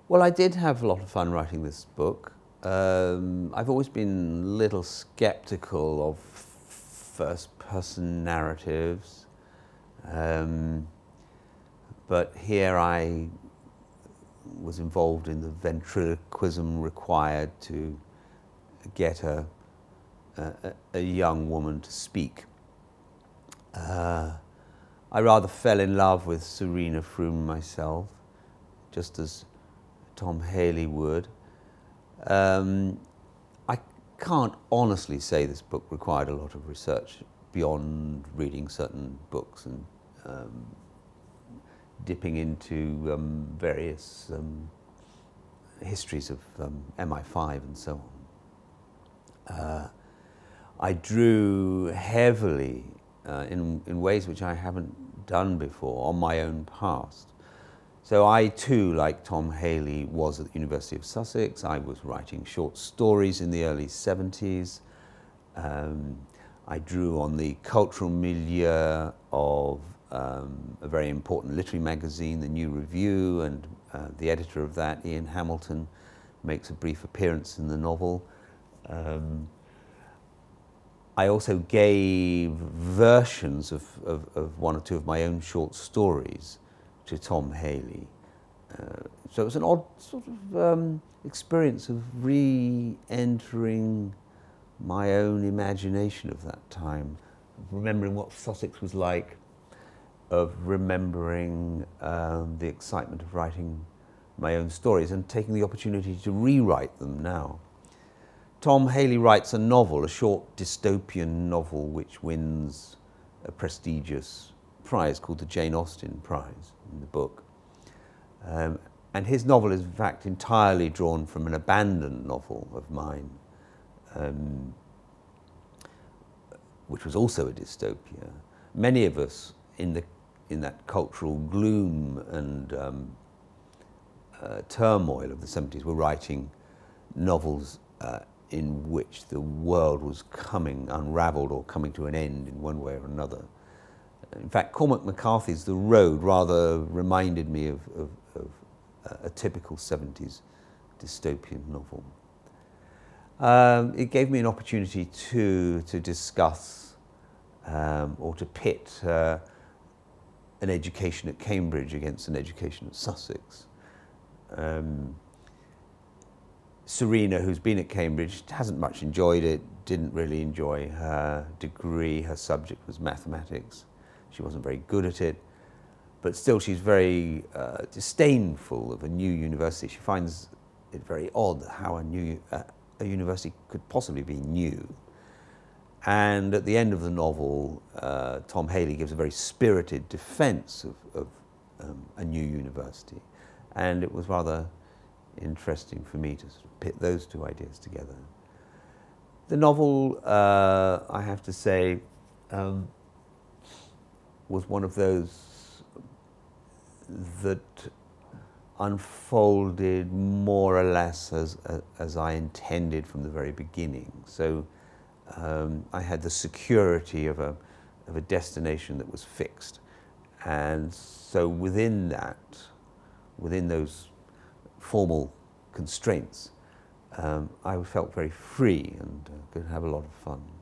Well, I did have a lot of fun writing this book. I've always been a little skeptical of first-person narratives, but here I was involved in the ventriloquism required to get a young woman to speak. I rather fell in love with Serena Frome myself, just as Tom Haley would. I can't honestly say this book required a lot of research beyond reading certain books and dipping into various histories of MI5 and so on. I drew heavily in ways which I haven't done before on my own past. So I too, like Tom Haley, was at the University of Sussex. I was writing short stories in the early 70s. I drew on the cultural milieu of a very important literary magazine, the New Review, and the editor of that, Ian Hamilton, makes a brief appearance in the novel. I also gave versions of one or two of my own short stories to Tom Haley. So it was an odd sort of experience of re-entering my own imagination of that time, remembering what Sussex was like, of remembering the excitement of writing my own stories and taking the opportunity to rewrite them now. Tom Haley writes a novel, a short dystopian novel, which wins a prestigious prize called the Jane Austen Prize in the book. And his novel is in fact entirely drawn from an abandoned novel of mine, which was also a dystopia. Many of us in that cultural gloom and turmoil of the 70s were writing novels in which the world was unraveled or coming to an end in one way or another. In fact, Cormac McCarthy's The Road rather reminded me of a typical 70s dystopian novel. It gave me an opportunity to discuss or to pit an education at Cambridge against an education at Sussex. Serena, who's been at Cambridge, hasn't much enjoyed it, didn't really enjoy her degree. Her subject was mathematics. She wasn't very good at it, but still she's very disdainful of a new university. She finds it very odd how a university could possibly be new. And at the end of the novel, Tom Haley gives a very spirited defense of a new university. And it was rather interesting for me to sort of pit those two ideas together. The novel, I have to say, was one of those that unfolded more or less as I intended from the very beginning. So I had the security of a destination that was fixed. And so within those formal constraints, I felt very free and could have a lot of fun.